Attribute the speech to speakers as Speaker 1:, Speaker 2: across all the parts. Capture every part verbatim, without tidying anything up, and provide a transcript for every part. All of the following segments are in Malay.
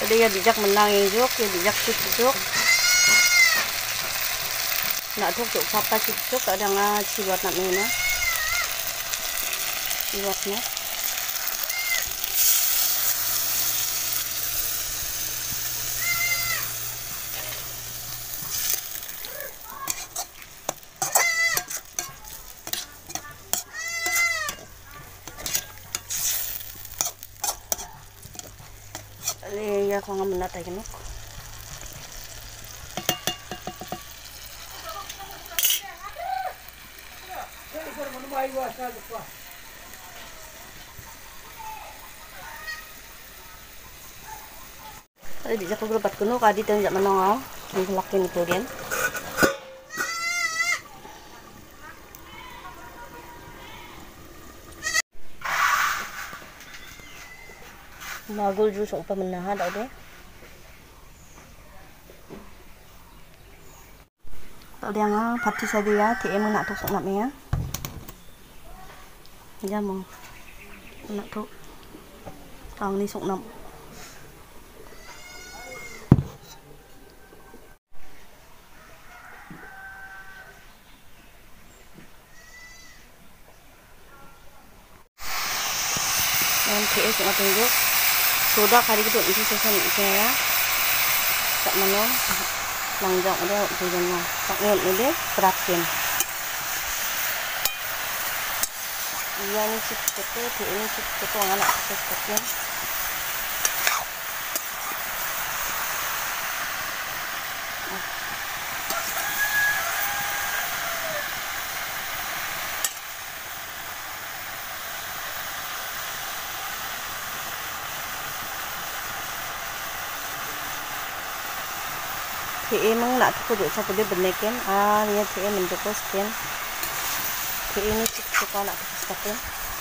Speaker 1: Jadi ya dijak menang yang juk, ya dijak cuk cuk. Nak cuk cuk papa cuk cuk ada nggak cibat nak mina. Cibatnya. Ya kau nggak menat lagi nuk. Tadi dijak aku berbat kuno kadi tengok jak menong ang lakin itu dia. Magul jus upah menahan dah deh. Tak ada yang pati saja ya, T M nak tusuk nak ya. Jamu nak tu, tang ni sok nam. Dan T M sok nak tunjuk. Soda kali itu isi sesan saya tak mana langjang ada tujuannya tak ngut ini terakin iya ini cip cip ini cip cip anak cip cip T M nak tu duduk satu dia benekin ah dia T M untuk skin T M ni cukup nak tu skin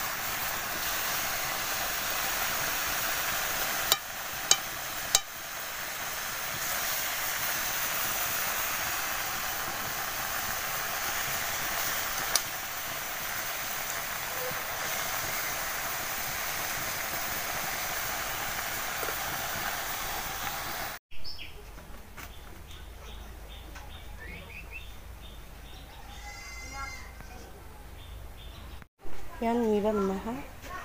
Speaker 1: yan ni ba manaha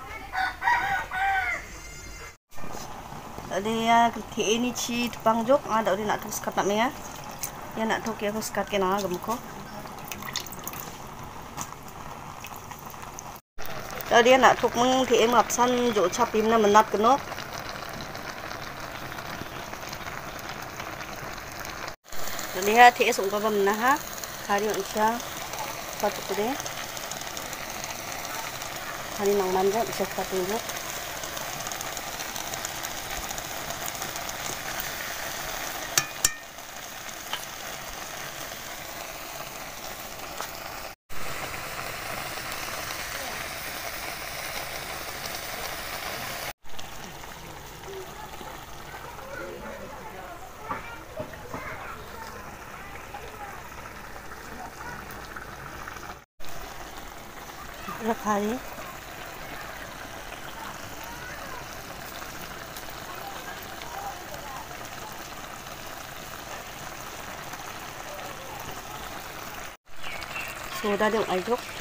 Speaker 1: ada ya T M ni ci tupang jok ada ori nak terus kat nak menga ya nak tu ke terus kat ke na gemko tadi nak tuk meng T M apsan jok chapim na menat kenok jadi ya T S ungkap manaha hari usia satu deh hari nang manja bisa tunjuk berapa hari soda dong ajuk